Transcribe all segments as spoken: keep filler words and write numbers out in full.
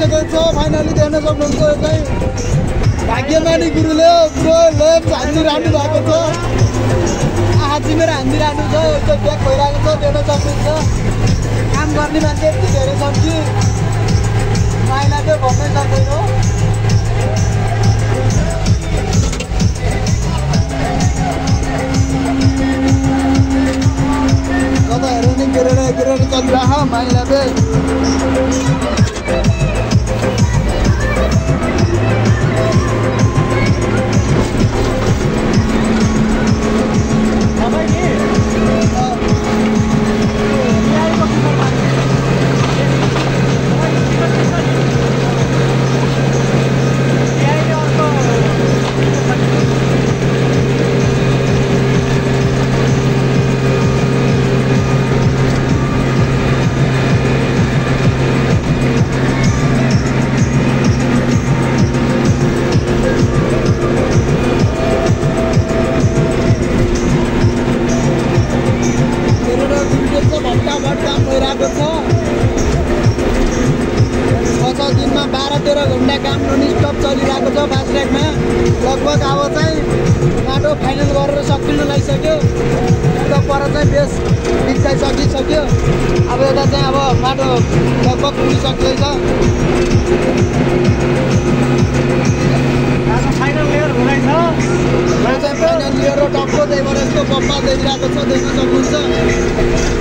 भइसकेको छ फाइनली देख्न सक्नुहुन्छ यो चाहिँ भाग्यमानी गुरुले पुरो लेप हान्दिरहनु भएको छ आजी मेरो हान्दिरहनु छ यो चाहिँ ब्याक भइरहेको छ देख्न सक्नुहुन्छ काम गर्ने मान्छे यति धेरै छन् कि माइला चाहिँ भन्नै सक्दैन कताहरू नि गिरेर गिरेर चलिरह माइला चाहिँ लगभग अब चाहिँ बाटो फाइनल गरेर सकिनु लागिसक्यो उता पर चाहिँ बेस बिग्साइ सकिसक्यो अब यता चाहिँ अब बाटो लगभग पुगिसक्दैछ फाइनल लेयर हुँदैछ यो चाहिँ फाइनल लेयर र टपको त्यहीबाट यस्तो बप्पा देखिरहेको छ देख्न सक्नुहुन्छ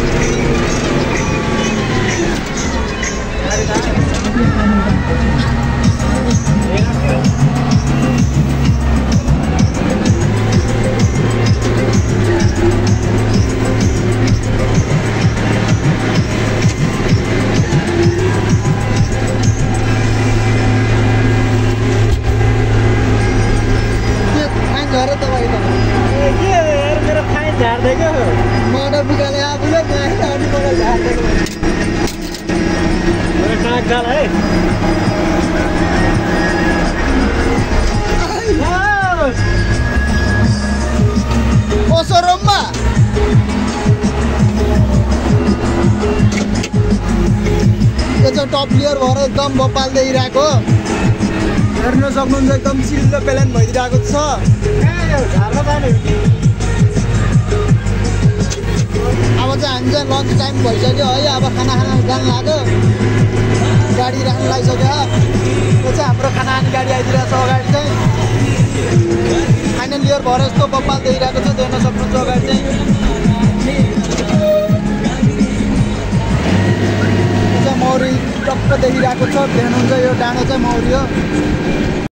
टप लेयर भएर एकदम बप्पाल देखिरहेको हेर्न सक्नुहुन्छ एकदम चिल्लो प्लेन भइरहेको छ अब चाहिँ हामी चाहिँ लन्च टाइम भइसक्यो है अब खाना खाना जानु लाग्यो गाडी राख्नु लागिसक्यो यो चाहिँ हाम्रो खाना खाने गाडी आइदिरहेको छ अगाडि चाहिँ फाइनल लेयर भएर यस्तो बप्पाल देखिरहेको छ देख्न सक्नुहुन्छ अगाडि चाहिँ मौरी टक्क देखिरहेको छ देख्नुहुन्छ यो डाँडो चाहिँ मौरी हो